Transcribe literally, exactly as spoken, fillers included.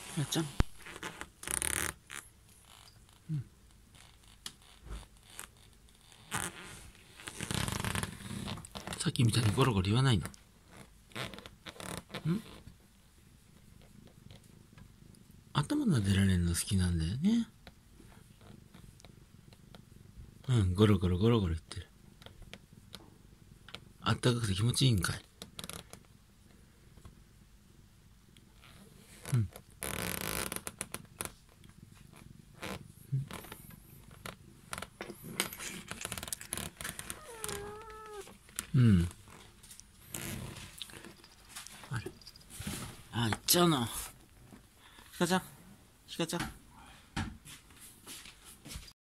やっちゃん、うん、さっきみたいにゴロゴロ言わないの。ん頭撫でられるの好きなんだよね。うん、ゴロゴロゴロゴロ言ってる。あったかくて気持ちいいんかい。うん。うん。あれ。あ、行っちゃうの。ひかちゃん。ひかちゃん。